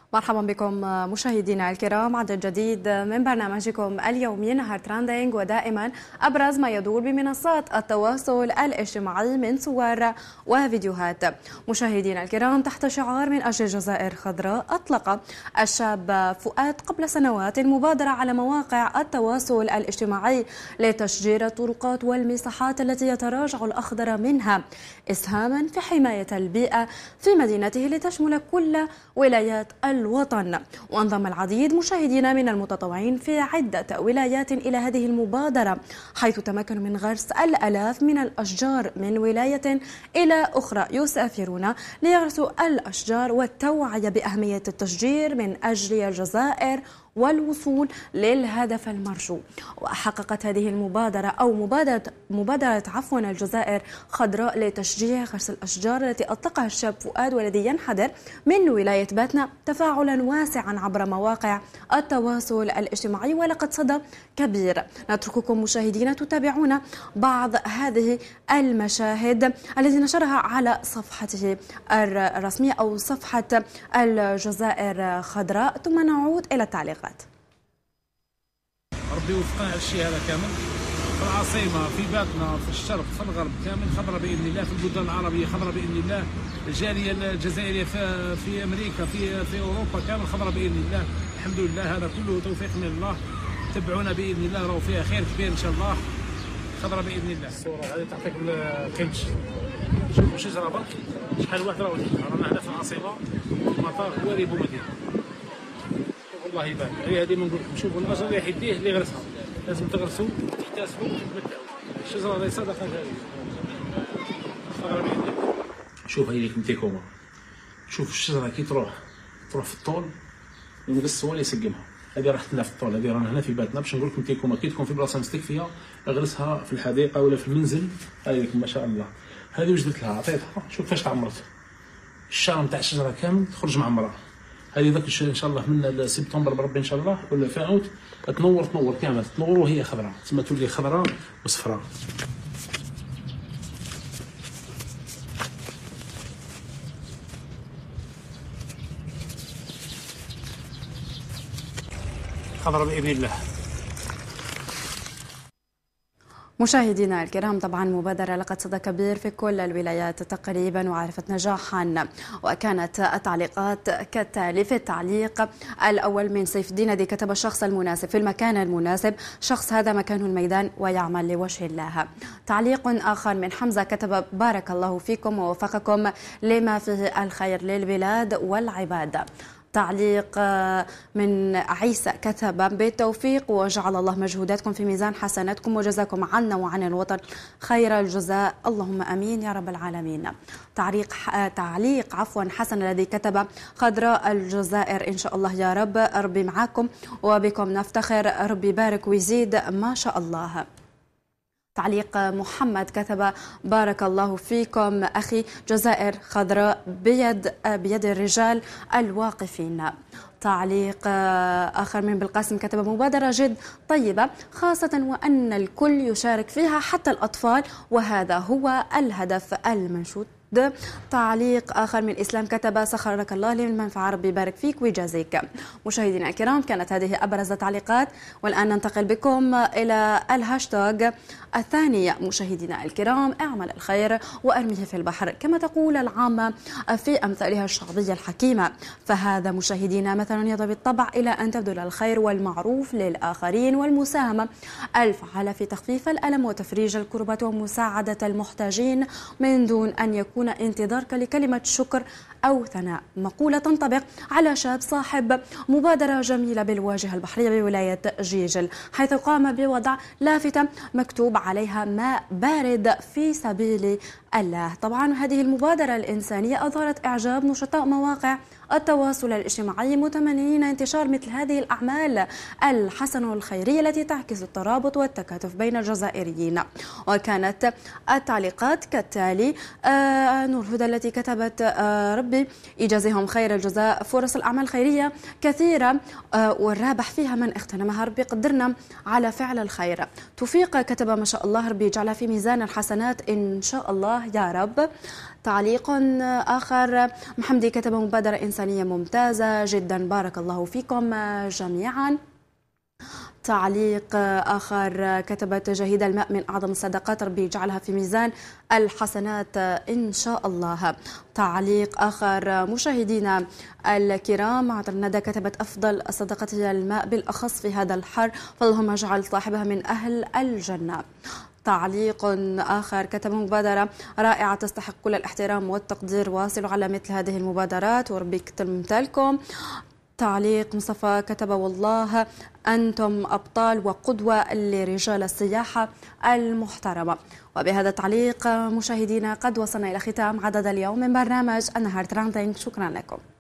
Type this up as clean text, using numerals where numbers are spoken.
مرحبا بكم مشاهدينا الكرام، عدد جديد من برنامجكم اليومي نهار ترندينج، ودائما أبرز ما يدور بمنصات التواصل الاجتماعي من صور وفيديوهات. مشاهدينا الكرام، تحت شعار من أجل جزائر خضراء، أطلق الشاب فؤاد قبل سنوات مبادرة على مواقع التواصل الاجتماعي لتشجير الطرقات والمساحات التي يتراجع الأخضر منها، إسهاما في حماية البيئة في مدينته لتشمل كل ولايات الوطن. وانضم العديد مشاهدينا من المتطوعين في عدة ولايات إلى هذه المبادرة، حيث تمكنوا من غرس الآلاف من الأشجار من ولاية إلى أخرى، يسافرون ليغرسوا الأشجار والتوعية بأهمية التشجير من أجل الجزائر والوصول للهدف المرجو. وحققت هذه المبادرة أو مبادرة الجزائر خضراء لتشجيع غرس الأشجار التي أطلقها الشاب فؤاد والذي ينحدر من ولاية باتنا تفاعلا واسعا عبر مواقع التواصل الاجتماعي ولقد صدى كبير. نترككم مشاهدينا تتابعون بعض هذه المشاهد التي نشرها على صفحته الرسمية أو صفحة الجزائر خضراء، ثم نعود إلى التعليقات. ربي يوفقنا على الشيء هذا كامل، في العاصمه، في باتنا، في الشرق، في الغرب، كامل خضراء باذن الله، في البلدان العربيه خضراء باذن الله، الجاليه الجزائريه في امريكا، في اوروبا، كامل خضراء باذن الله. الحمد لله، هذا كله توفيق من الله. تبعونا باذن الله، راهو فيها خير كبير ان شاء الله، خضراء باذن الله. الصوره هذه تعطيك الكلش، شوفوا شجره برك شحال واحد راهو رانا هنا في العاصمه، المطار هو ريبو مدينه. الله يبارك. هذه ما نقول لكم، شوفوا الاشجار اللي حيديه اللي غرسها، لازم تغرسوا تحتسبوا وتتمتعوا. الشجره هذه صدقه جاريه. شوف هذه لكم تيكوما، شوف الشجره كي تروح في الطول ونقص ولا يسقمها. هذه راحت لنا في الطول، هذه رانا هنا في باتنا باش نقول لكم تيكوما، كي تكون في بلاصه مستكفيه اغرسها في الحديقه ولا في المنزل. هذه لكم ما شاء الله، هذه وجدت لها عطيتها، شوف فاش تعمرت. الشعر نتاع الشجره كامل تخرج معمره. هذه ذاك ان شاء الله من سبتمبر بربي ان شاء الله ولا في اوت تنور كامل، تنور وهي خضراء، تسمى تولي خضراء وصفراء. خضراء باذن الله. مشاهدينا الكرام، طبعا مبادرة لقد صدى كبير في كل الولايات تقريبا وعرفت نجاحا، وكانت التعليقات كالتالي. في التعليق الأول من سيف الدين الذي كتب: الشخص المناسب في المكان المناسب، شخص هذا مكانه الميدان ويعمل لوجه الله. تعليق آخر من حمزة كتب: بارك الله فيكم ووفقكم لما فيه الخير للبلاد والعباد. تعليق من عيسى كتب: بالتوفيق وجعل الله مجهوداتكم في ميزان حسناتكم وجزاكم عنا وعن الوطن خير الجزاء، اللهم امين يا رب العالمين. تعليق حسن الذي كتب: خضراء الجزائر ان شاء الله يا رب، ربي معاكم وبكم نفتخر، ربي يبارك ويزيد ما شاء الله. تعليق محمد كتب: بارك الله فيكم أخي، جزائر خضراء بيد الرجال الواقفين. تعليق آخر من بالقاسم كتب: مبادرة جد طيبة، خاصة وأن الكل يشارك فيها حتى الأطفال، وهذا هو الهدف المنشود. تعليق آخر من إسلام كتب: سخرك الله للمنفعة، ربي يبارك فيك ويجازيك. مشاهدينا الكرام، كانت هذه أبرز التعليقات، والآن ننتقل بكم إلى الهاشتاج الثاني. مشاهدينا الكرام، اعمل الخير وأرميه في البحر كما تقول العامة في أمثالها الشعبية الحكيمة، فهذا مشاهدينا مثلا يدعو بالطبع إلى أن تبذل الخير والمعروف للآخرين والمساهمة الفعالة في تخفيف الألم وتفريج الكربة ومساعدة المحتاجين من دون أن يكون انتظارك لكلمة شكر أو ثناء. مقولة تنطبق على شاب صاحب مبادرة جميلة بالواجهة البحرية بولاية جيجل، حيث قام بوضع لافتة مكتوب عليها: ماء بارد في سبيل الله. طبعا هذه المبادرة الإنسانية أظهرت إعجاب نشطاء مواقع التواصل الاجتماعي، متمنين انتشار مثل هذه الأعمال الحسنة والخيرية التي تعكس الترابط والتكاتف بين الجزائريين. وكانت التعليقات كالتالي: نور هدى التي كتبت: ربي يجازيهم خير الجزاء، فرص الأعمال الخيرية كثيرة والرابح فيها من اغتنمها، ربي قدرنا على فعل الخير. توفيق كتب: ما شاء الله، ربي يجعلها في ميزان الحسنات إن شاء الله، الله يا رب. تعليق آخر، محمدي كتب مبادرة إنسانية ممتازة جدا، بارك الله فيكم جميعا. تعليق آخر، كتبت جهيدة الماء من أعظم الصدقات، ربي يجعلها في ميزان الحسنات إن شاء الله. تعليق آخر، مشاهدينا الكرام، عطر الندى كتبت أفضل الصدقات هي الماء بالأخص في هذا الحر، فاللهم اجعل صاحبها من أهل الجنة. تعليق آخر، كتب مبادرة رائعة تستحق كل الاحترام والتقدير، واصلوا على مثل هذه المبادرات وربي يكتب مثالكم. تعليق مصطفى كتب والله أنتم أبطال وقدوة لرجال السياحة المحترمة. وبهذا التعليق مشاهدينا قد وصلنا إلى ختام عدد اليوم من برنامج النهار ترندينج. شكرا لكم.